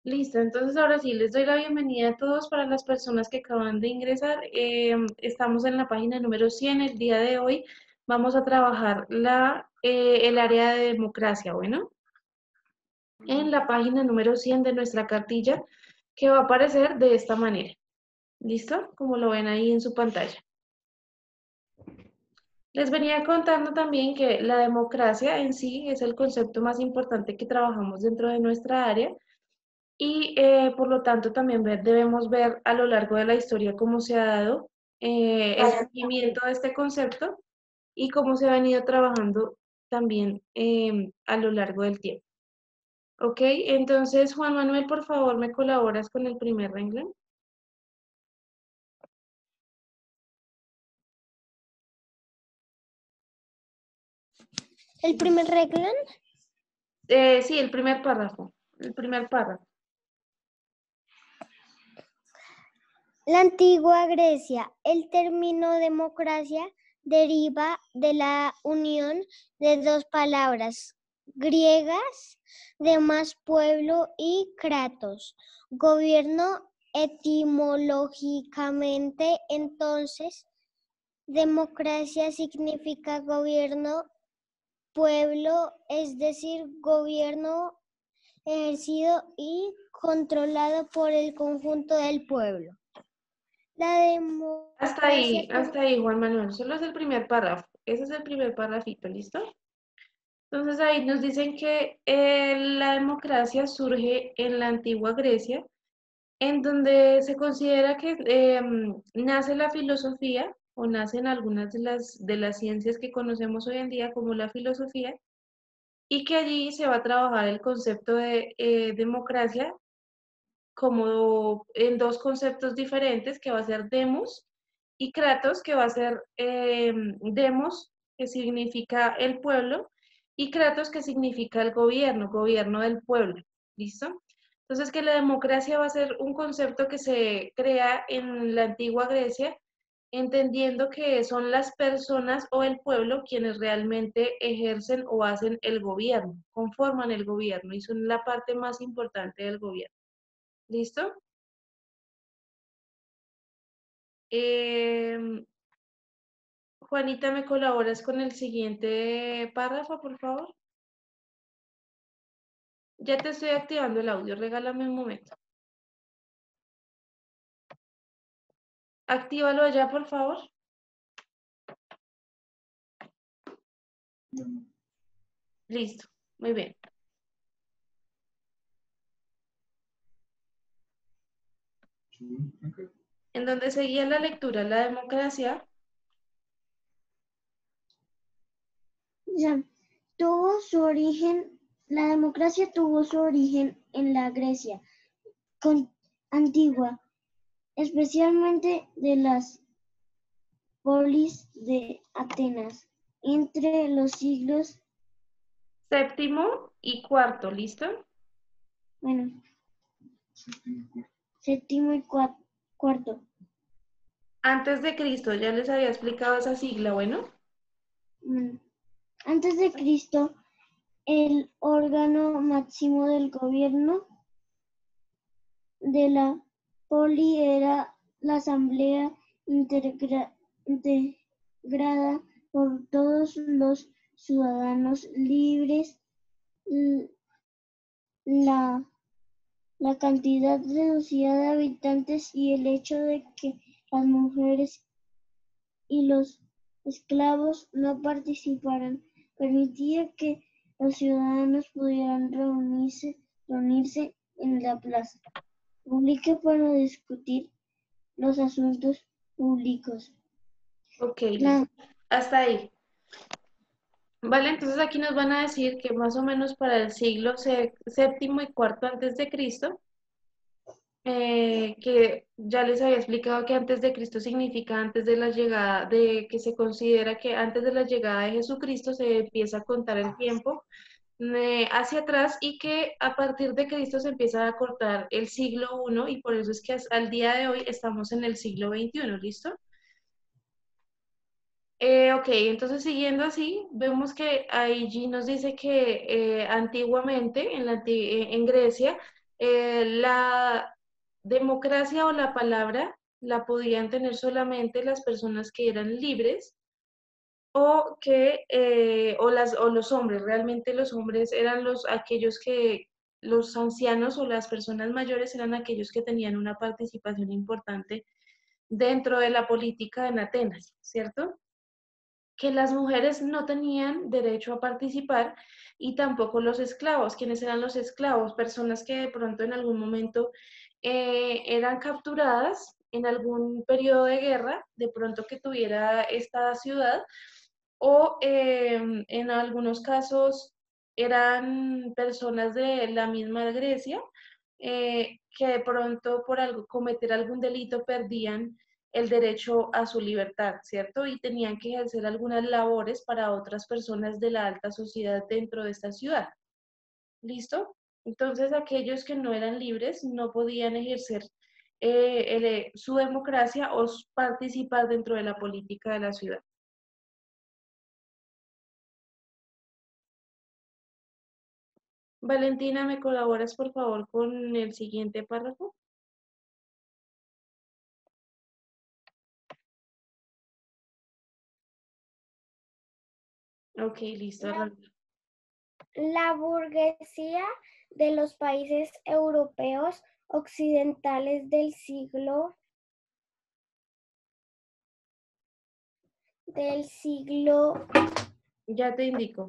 Listo, entonces ahora sí, les doy la bienvenida a todos para las personas que acaban de ingresar. Estamos en la página número 100. El día de hoy vamos a trabajar el área de democracia, bueno, en la página número 100 de nuestra cartilla, que va a aparecer de esta manera. ¿Listo? Como lo ven ahí en su pantalla. Les venía contando también que la democracia en sí es el concepto más importante que trabajamos dentro de nuestra área. Y por lo tanto también debemos ver a lo largo de la historia cómo se ha dado el surgimiento de este concepto y cómo se ha venido trabajando también a lo largo del tiempo. ¿Ok? Entonces, Juan Manuel, por favor, ¿me colaboras con el primer renglón? El primer renglón. Sí, el primer párrafo. El primer párrafo. La antigua Grecia. El término democracia deriva de la unión de dos palabras griegas, demás pueblo, y kratos, gobierno. Etimológicamente, entonces, democracia significa gobierno, pueblo, es decir, gobierno ejercido y controlado por el conjunto del pueblo. La democracia. Hasta ahí, Juan Manuel. Solo es el primer párrafo. Ese es el primer párrafito, ¿listo? Entonces ahí nos dicen que la democracia surge en la antigua Grecia, en donde se considera que nace la filosofía o nacen algunas de las ciencias que conocemos hoy en día como la filosofía, y que allí se va a trabajar el concepto de democracia como en dos conceptos diferentes, que va a ser demos y kratos, que va a ser demos, que significa el pueblo, y kratos, que significa el gobierno, gobierno del pueblo. ¿Listo? Entonces, que la democracia va a ser un concepto que se crea en la antigua Grecia, entendiendo que son las personas o el pueblo quienes realmente ejercen o hacen el gobierno, conforman el gobierno y son la parte más importante del gobierno. ¿Listo? Juanita, ¿me colaboras con el siguiente párrafo, por favor? Ya te estoy activando el audio, regálame un momento. Actívalo allá, por favor. Listo, muy bien. En donde seguía la lectura, la democracia. Ya, la democracia tuvo su origen en la Grecia antigua, especialmente de las polis de Atenas, entre los siglos, Séptimo y cuarto, ¿listo? bueno, séptimo y cuarto. Antes de Cristo, ya les había explicado esa sigla, bueno. Antes de Cristo, el órgano máximo del gobierno de la poli era la asamblea integrada por todos los ciudadanos libres. La, la cantidad reducida de habitantes y el hecho de que las mujeres y los esclavos no participaran permitía que los ciudadanos pudieran reunirse en la plaza pública para discutir los asuntos públicos. Ok, listo. Hasta ahí. Vale, entonces aquí nos van a decir que más o menos para el siglo séptimo y cuarto antes de Cristo, que ya les había explicado que antes de Cristo significa antes de la llegada, de que se considera que antes de la llegada de Jesucristo se empieza a contar el tiempo hacia atrás, y que a partir de Cristo se empieza a cortar el siglo I, y por eso es que al día de hoy estamos en el siglo XXI, ¿listo? Ok, entonces siguiendo así, vemos que allí nos dice que antiguamente en Grecia La democracia o la palabra la podían tener solamente las personas que eran libres o que o los hombres, realmente los hombres eran aquellos que los ancianos o las personas mayores eran aquellos que tenían una participación importante dentro de la política en Atenas, ¿cierto? Que las mujeres no tenían derecho a participar y tampoco los esclavos. ¿Quiénes eran los esclavos? Personas que de pronto en algún momento eran capturadas en algún periodo de guerra, de pronto que tuviera esta ciudad, o en algunos casos eran personas de la misma Grecia que de pronto por algo, cometer algún delito perdían el derecho a su libertad, ¿cierto? Y tenían que ejercer algunas labores para otras personas de la alta sociedad dentro de esta ciudad. ¿Listo? Entonces aquellos que no eran libres no podían ejercer su democracia o participar dentro de la política de la ciudad. Valentina, ¿me colaboras por favor con el siguiente párrafo? Ok, listo. La burguesía de los países europeos occidentales del siglo. Ya te indico.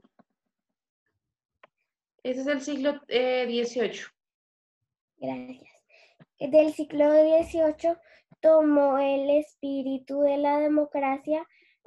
Ese es el siglo XVIII. Gracias. Del siglo XVIII tomó el espíritu de la democracia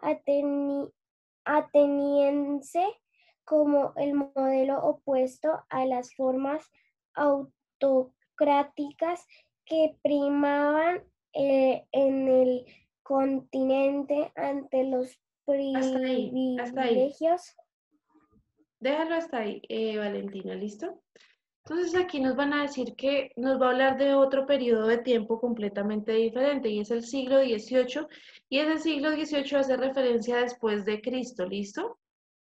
ateniense como el modelo opuesto a las formas autocráticas que primaban en el continente ante los Hasta ahí, hasta ahí. privilegios. Déjalo hasta ahí, Valentina, ¿listo? Entonces aquí nos van a decir que nos va a hablar de otro periodo de tiempo completamente diferente y es el siglo XVIII y ese siglo XVIII hace referencia después de Cristo, ¿listo?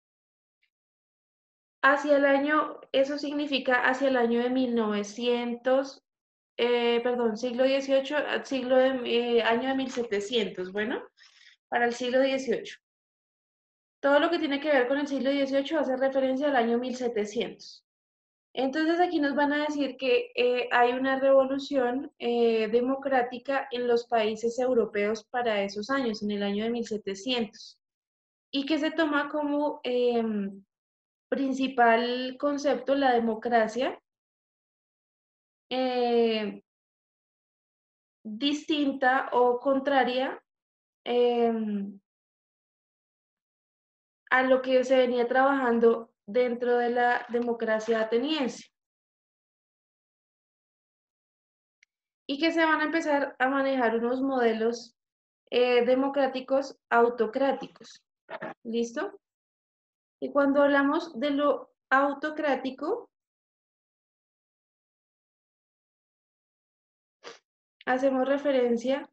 Hacia el año, eso significa hacia el año de 1900, perdón, siglo XVIII, año de 1700, bueno, para el siglo XVIII. Todo lo que tiene que ver con el siglo XVIII hace referencia al año 1700. Entonces aquí nos van a decir que hay una revolución democrática en los países europeos para esos años, en el año de 1700, y que se toma como principal concepto la democracia eh, distinta o contraria a lo que se venía trabajando dentro de la democracia ateniense. Y que se van a empezar a manejar unos modelos democráticos autocráticos. ¿Listo? Y cuando hablamos de lo autocrático, hacemos referencia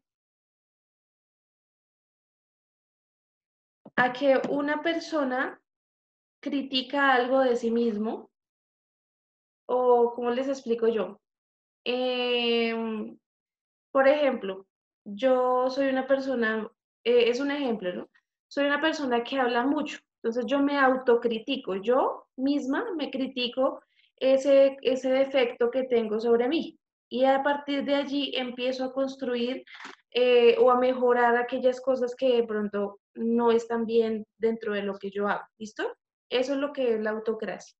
a que una persona critica algo de sí mismo, o ¿cómo les explico yo? Por ejemplo, yo soy una persona, es un ejemplo, ¿no? Soy una persona que habla mucho, entonces yo me autocritico, yo misma me critico ese defecto que tengo sobre mí. Y a partir de allí empiezo a construir o a mejorar aquellas cosas que de pronto no están bien dentro de lo que yo hago. ¿Listo? Eso es lo que es la autocracia.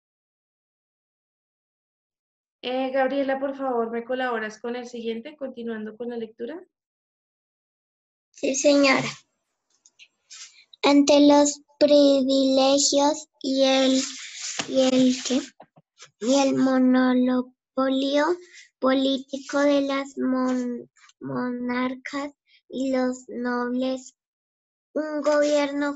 Gabriela, por favor, ¿me colaboras con el siguiente, continuando con la lectura? Sí, señora. Ante los privilegios y el monopolio político de las monarcas y los nobles, un gobierno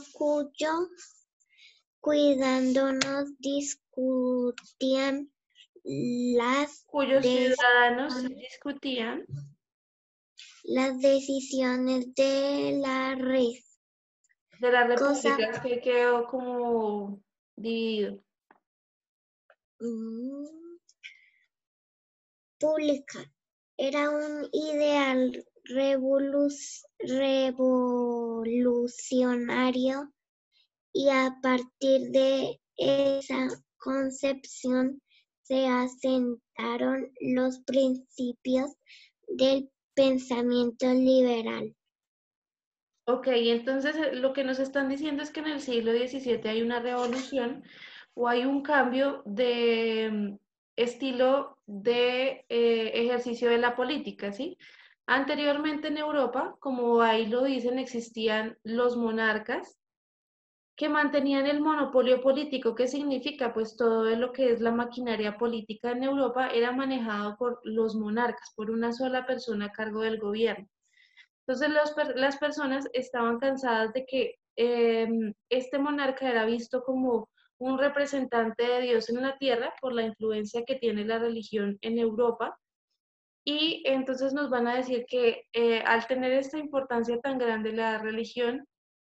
cuidándonos discutían Cuyos ciudadanos discutían las decisiones de la red. de la Cosa, república, que quedó como dividido. pública. Era un ideal revolucionario y a partir de esa concepción se asentaron los principios del pensamiento liberal. Ok, entonces lo que nos están diciendo es que en el siglo XVII hay una revolución o hay un cambio de estilo de ejercicio de la política, ¿sí? Anteriormente en Europa, como ahí lo dicen, existían los monarcas que mantenían el monopolio político. ¿Qué significa? Pues todo lo que es la maquinaria política en Europa era manejado por los monarcas, por una sola persona a cargo del gobierno. Entonces las personas estaban cansadas de que este monarca era visto como un representante de Dios en la tierra por la influencia que tiene la religión en Europa. Y entonces nos van a decir que al tener esta importancia tan grande la religión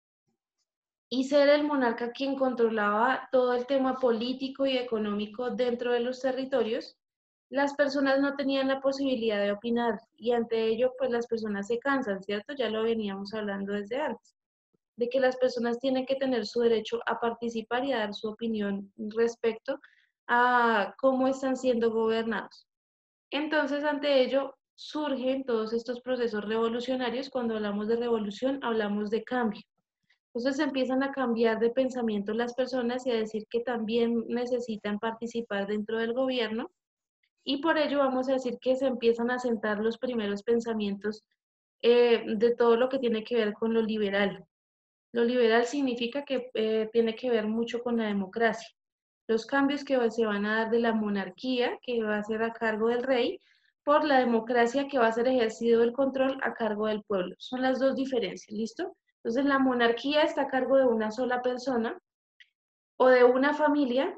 y ser el monarca quien controlaba todo el tema político y económico dentro de los territorios, las personas no tenían la posibilidad de opinar y ante ello pues las personas se cansan, ¿cierto? Ya lo veníamos hablando desde antes, de que las personas tienen que tener su derecho a participar y a dar su opinión respecto a cómo están siendo gobernados. Entonces, ante ello surgen todos estos procesos revolucionarios. Cuando hablamos de revolución, hablamos de cambio. Entonces empiezan a cambiar de pensamiento las personas y a decir que también necesitan participar dentro del gobierno y por ello vamos a decir que se empiezan a sentar los primeros pensamientos de todo lo que tiene que ver con lo liberal. Lo liberal significa que tiene que ver mucho con la democracia. Los cambios que se van a dar de la monarquía, que va a ser a cargo del rey, por la democracia que va a ser ejercido el control a cargo del pueblo. Son las dos diferencias, ¿listo? Entonces la monarquía está a cargo de una sola persona o de una familia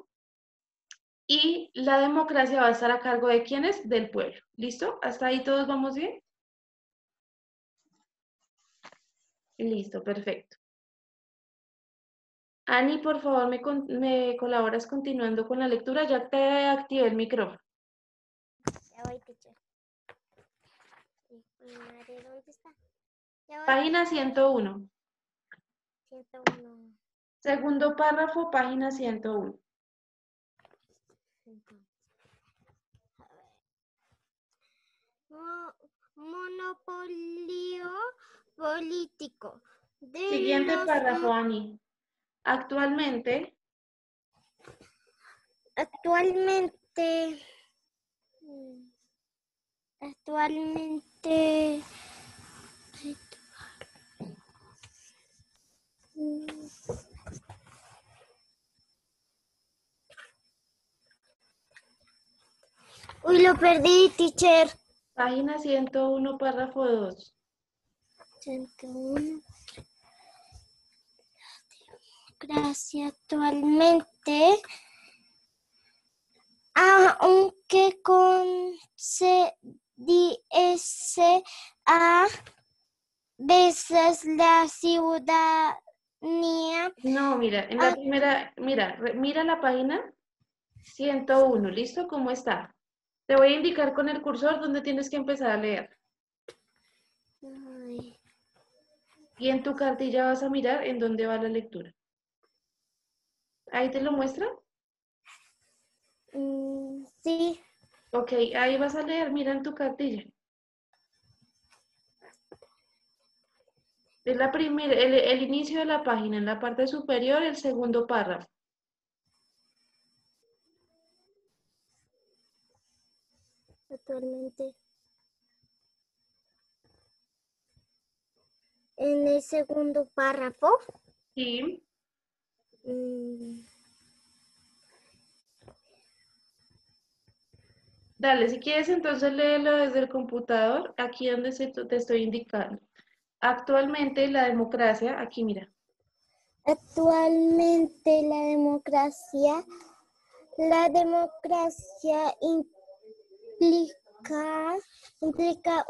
y la democracia va a estar a cargo de quiénes? Del pueblo. ¿Listo? ¿Hasta ahí todos vamos bien? Listo, perfecto. Ani, por favor, me colaboras continuando con la lectura. Ya te activé el micrófono. Ya voy, teacher. ¿Dónde está? Ya voy. Página 101. 101. Segundo párrafo, página 101. Monopolio político de Siguiente los párrafo, Ani. Actualmente, actualmente uy, lo perdí, teacher. página 101, párrafo 2. 101. Gracias. Actualmente, aunque concediese a veces la ciudadanía. No, mira, en la primera, mira la página 101, ¿listo? ¿Cómo está? Te voy a indicar con el cursor dónde tienes que empezar a leer. Ay, Y en tu cartilla vas a mirar en dónde va la lectura. ¿Ahí te lo muestra? sí. Ok, ahí vas a leer, mira en tu cartilla. Es la primera, el inicio de la página, en la parte superior, el segundo párrafo. Actualmente. En el segundo párrafo. Sí. Dale, si quieres entonces léelo desde el computador, aquí donde te estoy indicando. Actualmente la democracia, aquí mira. Actualmente la democracia implica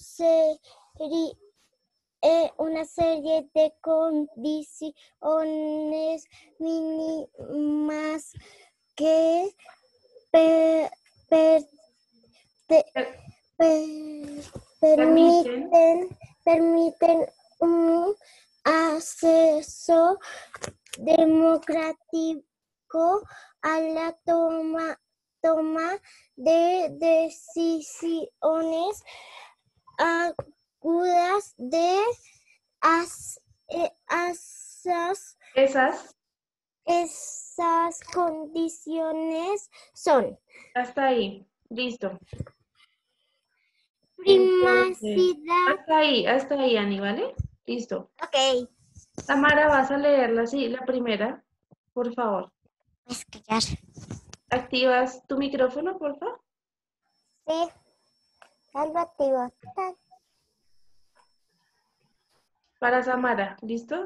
una serie de condiciones mínimas que Per- per- Permiten, permiten un acceso democrático a la toma de decisiones agudas de esas, esas condiciones son hasta ahí, listo. Entonces, privacidad. hasta ahí, Ani, ¿vale? Listo. Ok, Tamara, vas a leerla, sí, la primera, por favor. es que ya. ¿Activas tu micrófono, por favor? Sí, algo activo. Para Samara, ¿listo?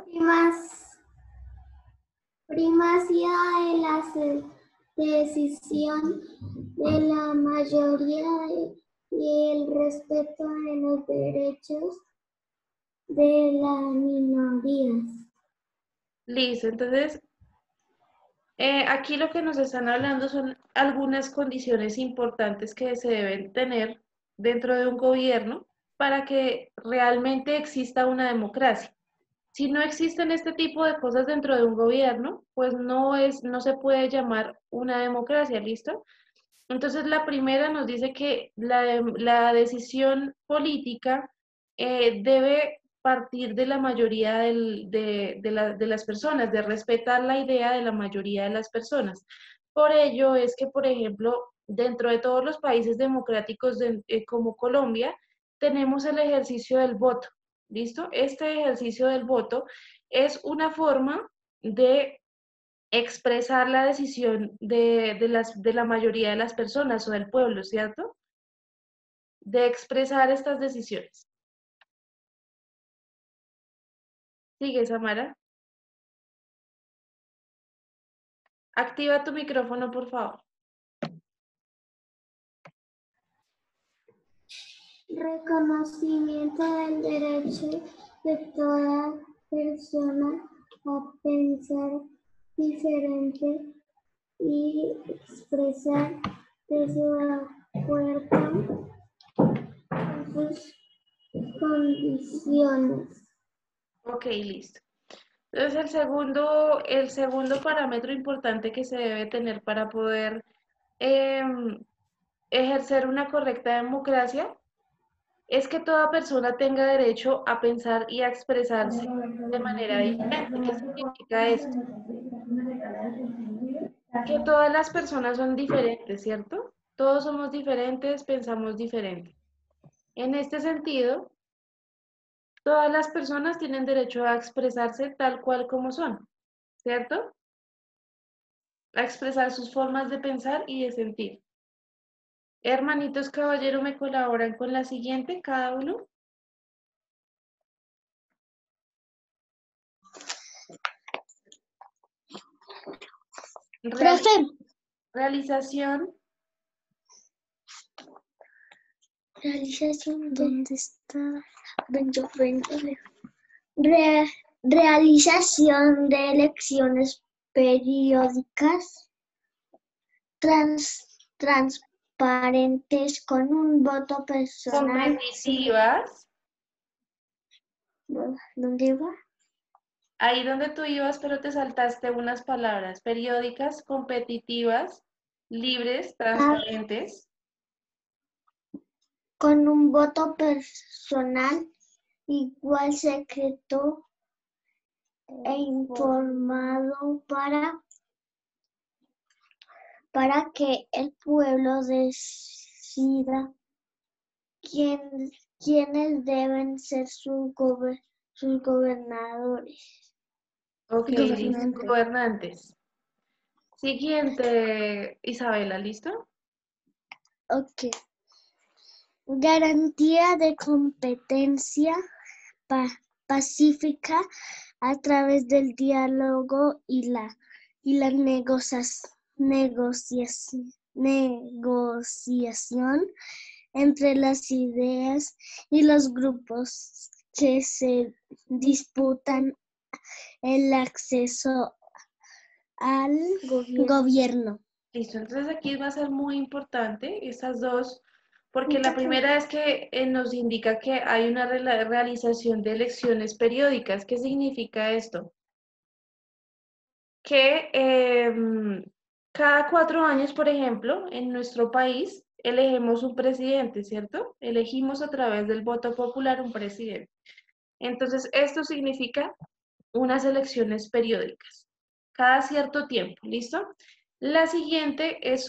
Primacía de la decisión de la mayoría y el respeto de los derechos de las minorías. Listo, entonces, aquí lo que nos están hablando son algunas condiciones importantes que se deben tener dentro de un gobierno para que realmente exista una democracia. Si no existen este tipo de cosas dentro de un gobierno, pues no se puede llamar una democracia, ¿listo? Entonces, la primera nos dice que la decisión política debe partir de la mayoría de las personas, de respetar la idea de la mayoría de las personas. Por ello es que, por ejemplo, dentro de todos los países democráticos como Colombia, tenemos el ejercicio del voto, ¿listo? Este ejercicio del voto es una forma de expresar la decisión de la mayoría de las personas o del pueblo, ¿cierto? De expresar estas decisiones. Sigue, Samara. Activa tu micrófono, por favor. Reconocimiento del derecho de toda persona a pensar diferente y expresar desacuerdo con sus condiciones. Ok, listo. Entonces, el segundo parámetro importante que se debe tener para poder ejercer una correcta democracia es que toda persona tenga derecho a pensar y a expresarse de manera diferente. ¿Qué significa esto? Que todas las personas son diferentes, ¿cierto? Todos somos diferentes, pensamos diferente. En este sentido, todas las personas tienen derecho a expresarse tal cual como son, ¿cierto? A expresar sus formas de pensar y de sentir. Hermanitos caballero, ¿me colaboran con la siguiente, cada uno? Profe, Realización. realización, ¿dónde está? Ven, realización de elecciones periódicas transparentes con un voto personal. Competitivas. ¿Dónde va? Ahí donde tú ibas, pero te saltaste unas palabras. Periódicas, competitivas, libres, transparentes. Con un voto personal igual secreto e informado para que el pueblo decida quiénes deben ser sus gobernadores. Ok, listo. Gobernantes. Gobernantes. Siguiente, Isabela, ¿listo? Ok. Garantía de competencia pacífica a través del diálogo y la negociación entre las ideas y los grupos que se disputan el acceso al gobierno. Listo. Entonces aquí va a ser muy importante estas dos Porque la primera es que nos indica que hay una realización de elecciones periódicas. ¿Qué significa esto? Que cada 4 años, por ejemplo, en nuestro país, elegimos un presidente, ¿cierto? Elegimos a través del voto popular un presidente. Entonces, esto significa unas elecciones periódicas, cada cierto tiempo, ¿listo? La siguiente es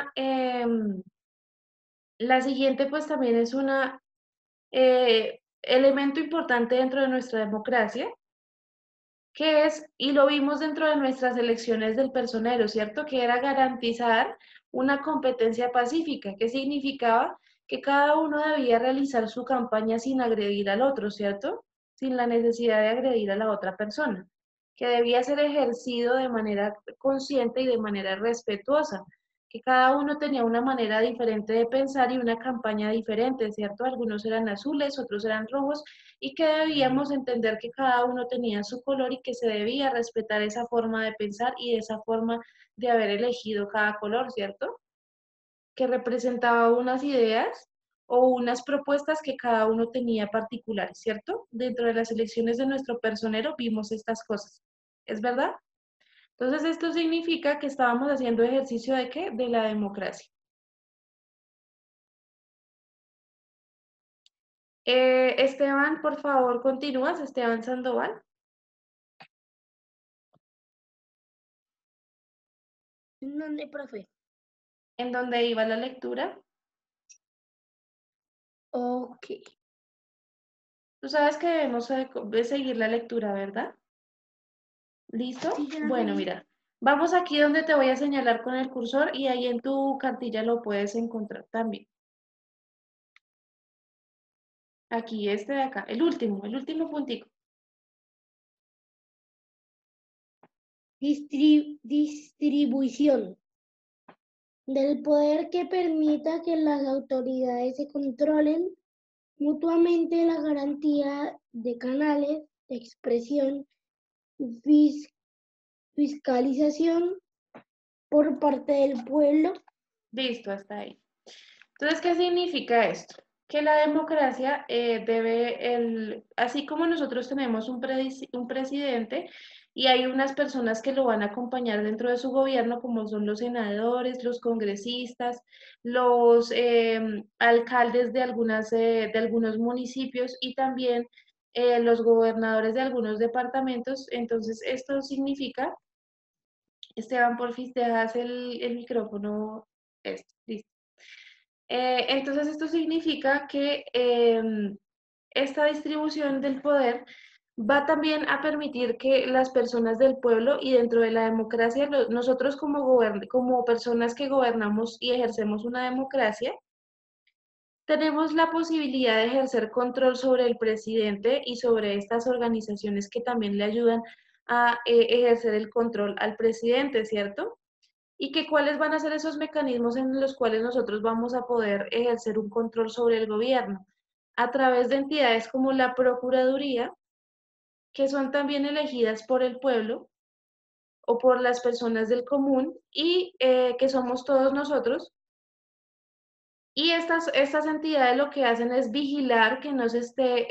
la siguiente pues también es una elemento importante dentro de nuestra democracia, que es, y lo vimos dentro de nuestras elecciones del personero, ¿cierto? Que era garantizar una competencia pacífica, que significaba que cada uno debía realizar su campaña sin agredir al otro, ¿cierto? Sin la necesidad de agredir a la otra persona, que debía ser ejercido de manera consciente y de manera respetuosa, que cada uno tenía una manera diferente de pensar y una campaña diferente, ¿cierto? Algunos eran azules, otros eran rojos, y que debíamos entender que cada uno tenía su color y que se debía respetar esa forma de pensar y esa forma de haber elegido cada color, ¿cierto? Que representaba unas ideas o unas propuestas que cada uno tenía particulares, ¿cierto? Dentro de las elecciones de nuestro personero vimos estas cosas. ¿Es verdad? Entonces esto significa que estábamos haciendo ejercicio de qué? De la democracia. Esteban, por favor, continúas, Esteban Sandoval. ¿En dónde, profe? ¿En dónde iba la lectura? Ok. Tú sabes que debemos de seguir la lectura, ¿verdad? ¿Listo? Sí, yo la Bueno, seguí. mira, vamos aquí donde te voy a señalar con el cursor y ahí en tu cartilla lo puedes encontrar también. Aquí, este de acá, el último puntico. Distribución del poder que permita que las autoridades se controlen mutuamente la garantía de canales de expresión, fis- fiscalización por parte del pueblo. Listo, hasta ahí. Entonces, ¿qué significa esto? Que la democracia así como nosotros tenemos un presidente y hay unas personas que lo van a acompañar dentro de su gobierno, como son los senadores, los congresistas, los alcaldes de algunos municipios y también los gobernadores de algunos departamentos. Entonces, esto significa, Esteban, porfis, te dejas el micrófono. Esto, listo. Entonces, esto significa que esta distribución del poder va también a permitir que las personas del pueblo y dentro de la democracia, nosotros como personas que gobernamos y ejercemos una democracia, tenemos la posibilidad de ejercer control sobre el presidente y sobre estas organizaciones que también le ayudan a ejercer el control al presidente, ¿cierto? Y que cuáles van a ser esos mecanismos en los cuales nosotros vamos a poder ejercer un control sobre el gobierno a través de entidades como la Procuraduría, que son también elegidas por el pueblo o por las personas del común y que somos todos nosotros. Y estas entidades lo que hacen es vigilar que no se esté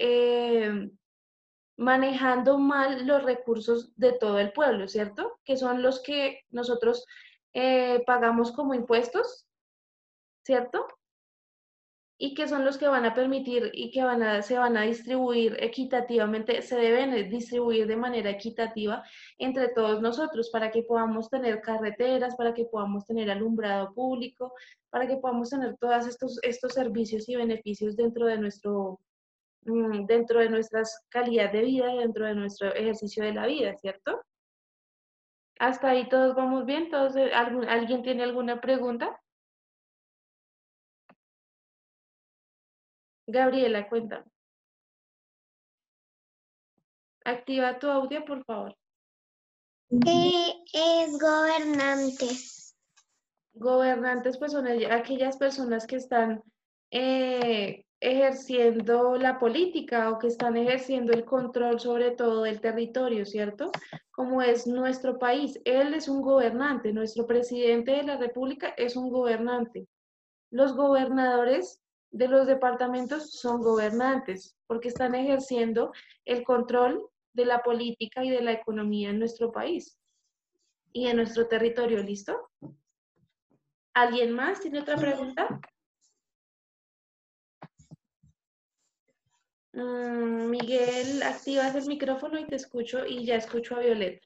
manejando mal los recursos de todo el pueblo, ¿cierto? Que son los que nosotros pagamos como impuestos, ¿cierto? Y que son los que van a permitir y que se van a distribuir equitativamente, se deben distribuir de manera equitativa entre todos nosotros para que podamos tener carreteras, para que podamos tener alumbrado público, para que podamos tener todos estos servicios y beneficios dentro de nuestra calidad de vida y dentro de nuestro ejercicio de la vida, ¿cierto? Hasta ahí todos vamos bien, ¿alguien tiene alguna pregunta? Gabriela, cuenta. Activa tu audio, por favor. ¿Qué es gobernante? Gobernantes, pues son aquellas personas que están ejerciendo la política o que están ejerciendo el control sobre todo el territorio, ¿cierto? Como es nuestro país. Él es un gobernante, nuestro presidente de la República es un gobernante. Los gobernadores de los departamentos son gobernantes, porque están ejerciendo el control de la política y de la economía en nuestro país y en nuestro territorio. ¿Listo? ¿Alguien más tiene otra pregunta? Miguel, activas el micrófono y te escucho y ya escucho a Violeta.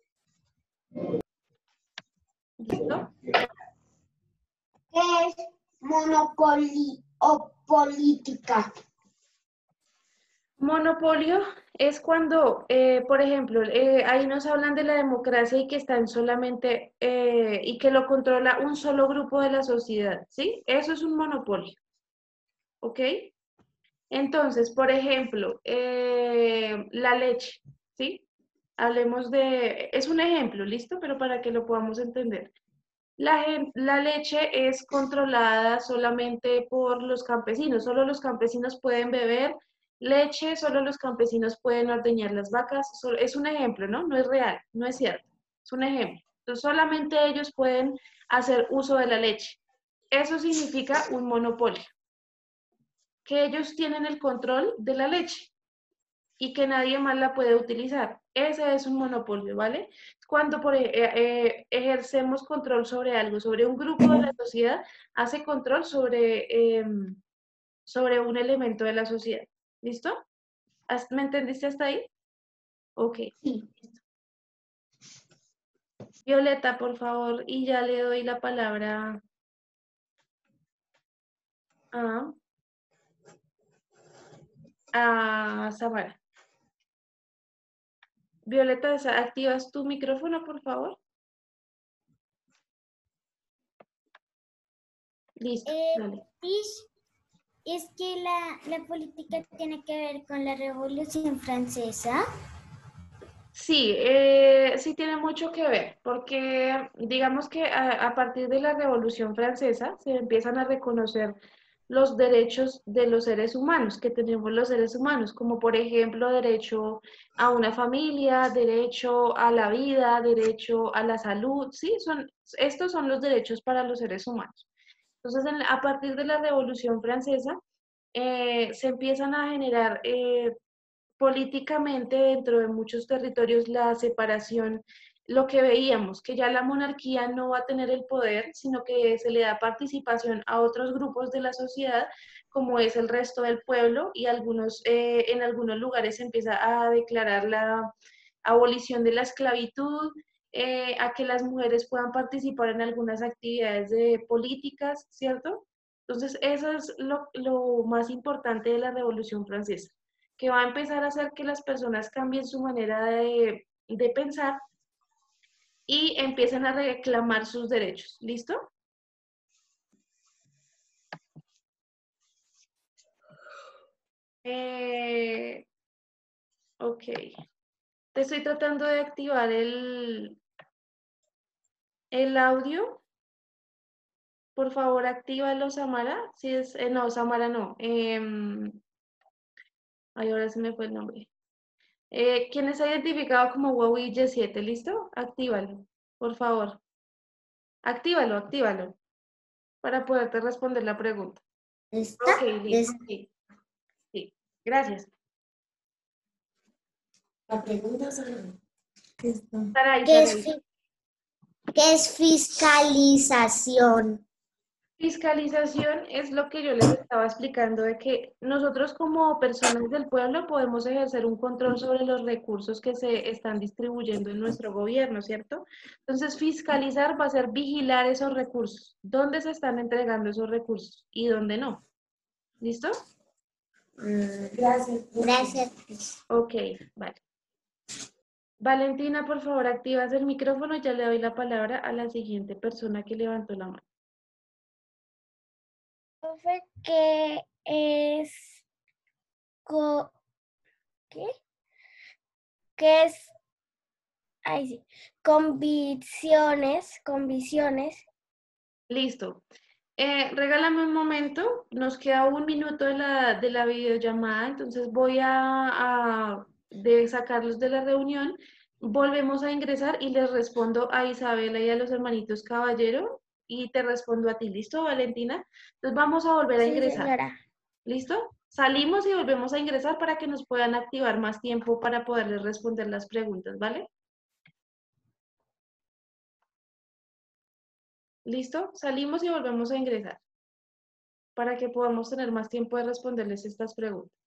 ¿Listo? ¿Qué es monopolio o política? Monopolio es cuando, por ejemplo, ahí nos hablan de la democracia y que están solamente, y que lo controla un solo grupo de la sociedad, ¿sí? Eso es un monopolio, ¿ok? Entonces, por ejemplo, la leche, ¿sí? Hablemos de, es un ejemplo, ¿listo? Pero para que lo podamos entender. La leche es controlada solamente por los campesinos, solo los campesinos pueden beber leche, solo los campesinos pueden ordeñar las vacas, es un ejemplo, ¿no? No es real, no es cierto, es un ejemplo. Entonces solamente ellos pueden hacer uso de la leche. Eso significa un monopolio, que ellos tienen el control de la leche y que nadie más la puede utilizar. Ese es un monopolio, ¿vale? Cuando ejercemos control sobre algo, sobre un grupo de la sociedad, hace control sobre un elemento de la sociedad. ¿Listo? ¿Me entendiste hasta ahí? Ok. Sí. Violeta, por favor, y ya le doy la palabra a, a Samara. Violeta, ¿activas tu micrófono, por favor? Listo, dale. Es que la política tiene que ver con la Revolución Francesa. Sí, sí tiene mucho que ver, porque digamos que a partir de la Revolución Francesa se empiezan a reconocer los derechos de los seres humanos que tenemos los seres humanos, como por ejemplo derecho a una familia, derecho a la vida, derecho a la salud, sí, estos son los derechos para los seres humanos. Entonces, a partir de la Revolución Francesa, se empiezan a generar políticamente dentro de muchos territorios la separación, lo que veíamos, que ya la monarquía no va a tener el poder, sino que se le da participación a otros grupos de la sociedad, como es el resto del pueblo, y en algunos lugares se empieza a declarar la abolición de la esclavitud, a que las mujeres puedan participar en algunas actividades políticas, ¿cierto? Entonces, eso es lo más importante de la Revolución Francesa, que va a empezar a hacer que las personas cambien su manera de pensar y empiecen a reclamar sus derechos. ¿Listo? Ok. Te estoy tratando de activar el audio. Por favor, actívalo, Samara. Si es, no, Samara no. Ay, ahora se me fue el nombre. ¿Quién está identificado como Huawei Y7? ¿Listo? Actívalo, por favor. Actívalo, actívalo, para poderte responder la pregunta. ¿Está? Ok, listo. Sí, sí. Gracias. La pregunta es Saray, ¿Qué Saray. es, ¿qué es fiscalización? Fiscalización es lo que yo les estaba explicando, de que nosotros como personas del pueblo podemos ejercer un control sobre los recursos que se están distribuyendo en nuestro gobierno, ¿cierto? Entonces, fiscalizar va a ser vigilar esos recursos, dónde se están entregando esos recursos y dónde no. ¿Listo? Gracias. Gracias. Ok, vale. Valentina, por favor, activas el micrófono y ya le doy la palabra a la siguiente persona que levantó la mano. Profe, ¿qué es qué? ¿Qué es ay, sí, convicciones? Listo. Regálame un momento, nos queda un minuto de la videollamada, entonces voy de sacarlos de la reunión, volvemos a ingresar y les respondo a Isabela y a los hermanitos Caballero y te respondo a ti. ¿Listo, Valentina? Entonces vamos a volver a Sí, ingresar. señora. ¿Listo? Salimos y volvemos a ingresar para que nos puedan activar más tiempo para poderles responder las preguntas, ¿vale? ¿Listo? Salimos y volvemos a ingresar para que podamos tener más tiempo de responderles estas preguntas.